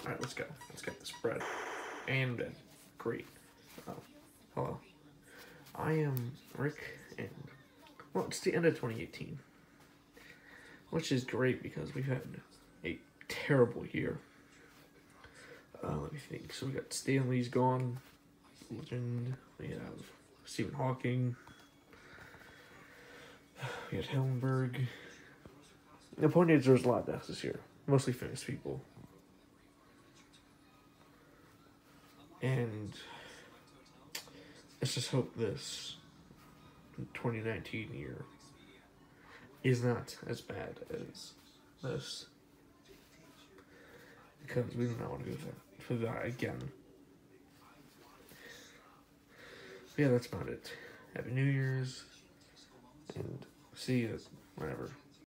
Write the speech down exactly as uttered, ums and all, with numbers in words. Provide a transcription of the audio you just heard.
Alright, let's go. Let's get this bread. And dead. Great. Oh, hello. I am Rick, and, well, it's the end of twenty eighteen. Which is great because we've had a terrible year. Uh, let me think. So we got Stanley's gone. Legend. We have Stephen Hawking. We had Hillenberg. The point is, there's a lot of deaths this year. Mostly famous people. And let's just hope this twenty nineteen year is not as bad as this. Because we do not want to go through that again. But yeah, that's about it. Happy New Year's. And see you whenever.